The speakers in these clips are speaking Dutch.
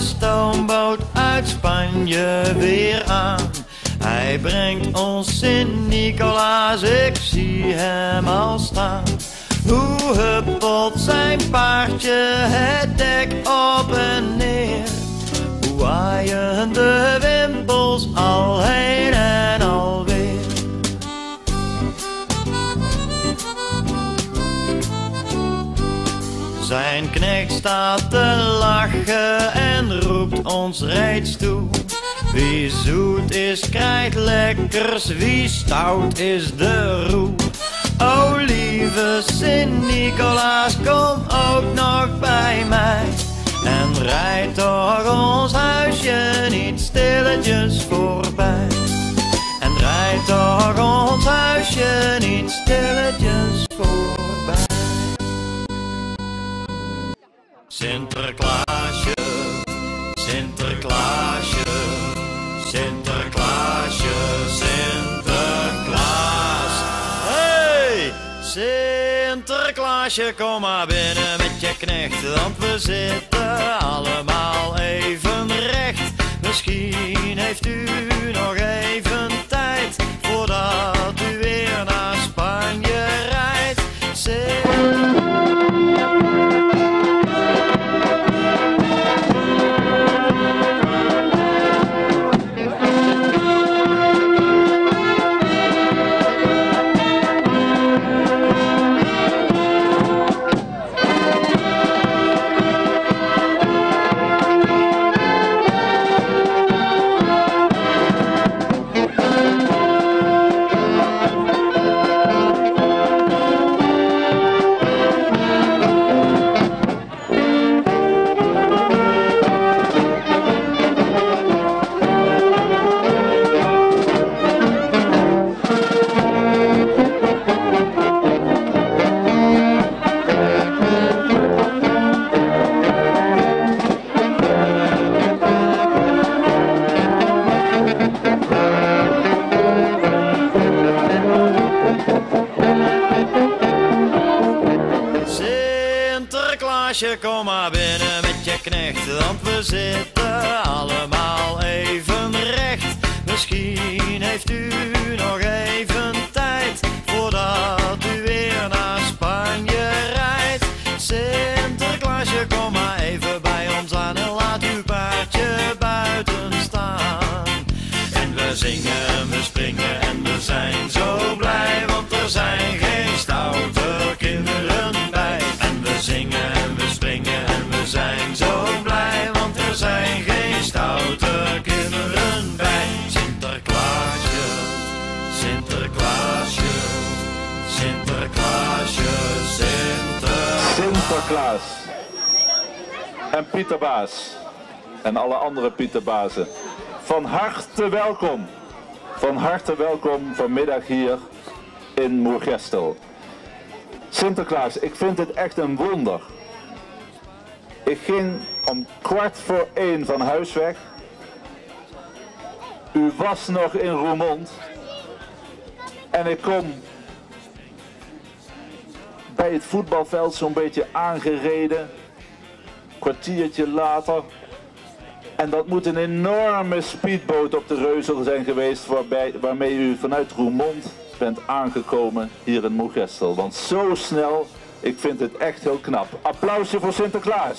stoomboot uit Spanje weer aan. Hij brengt ons Sint-Nicolaas, ik zie hem al staan. Hoe huppelt zijn paardje het dek op en neer. Hoe waaien de wimpels al heen en alweer. Zijn knecht staat te lachen en roept ons reeds toe. Wie zoet is krijgt lekkers, wie stout is de roe. O lieve Sint-Nicolaas, kom ook nog bij mij. En rijd toch ons huisje niet stilletjes voorbij. En rijd toch ons huisje niet stilletjes voorbij. Sinterklaasje, Sinterklaasje, Sinterklaasje, Sinterklaas. Hey, Sinterklaasje, kom maar binnen met je knecht, want we zitten allemaal even recht. Misschien heeft u nog even tijd voordat u weer naar Spanje rijdt. Sinterklaasje, kom maar binnen met je knecht, want we zitten allemaal even recht. Misschien heeft u nog even tijd voordat u weer naar Spanje rijdt. Sinterklaasje, kom maar even bij ons aan en laat uw paardje buiten staan. En we zingen, we springen en we zijn zo blij, want er zijn geen stoute kinderen bij. En we zingen en we springen en we zijn zo blij, want er zijn geen stoute kinderen bij. Sinterklaasje, Sinterklaasje, Sinterklaasje, Sinterklaas en Pieterbaas en alle andere Pieterbazen. Van harte welkom. Van harte welkom vanmiddag hier in Moergestel. Sinterklaas, ik vind het echt een wonder. Ik ging om 1:15 van huis weg. U was nog in Roermond. En ik kom bij het voetbalveld zo'n beetje aangereden. Kwartiertje later. En dat moet een enorme speedboot op de Reuzel zijn geweest waarmee u vanuit Roermond bent aangekomen hier in Moergestel. Want zo snel, ik vind het echt heel knap. Applausje voor Sinterklaas.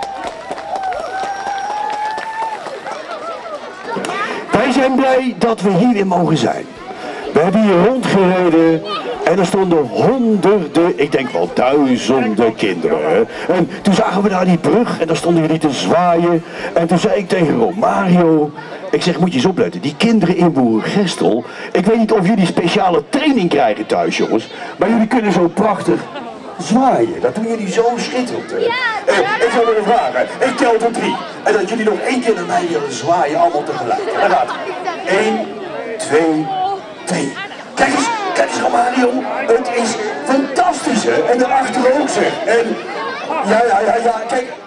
Wij zijn blij dat we hier weer mogen zijn. We hebben hier rondgereden en er stonden honderden, ik denk wel duizenden kinderen. En toen zagen we daar die brug en daar stonden jullie te zwaaien. En toen zei ik tegen Romario, ik zeg, moet je eens opletten, die kinderen in Moergestel, ik weet niet of jullie speciale training krijgen thuis, jongens, maar jullie kunnen zo prachtig zwaaien. Dat doen jullie zo schitterend. Ik wil willen vragen, ik tel tot 3. En dat jullie nog 1 keer naar mij willen zwaaien, allemaal tegelijk. Daar gaat het. 1, 2, 3. Kijk eens Romario, het is fantastisch hè. En daarachter ook zeg. En ja, kijk.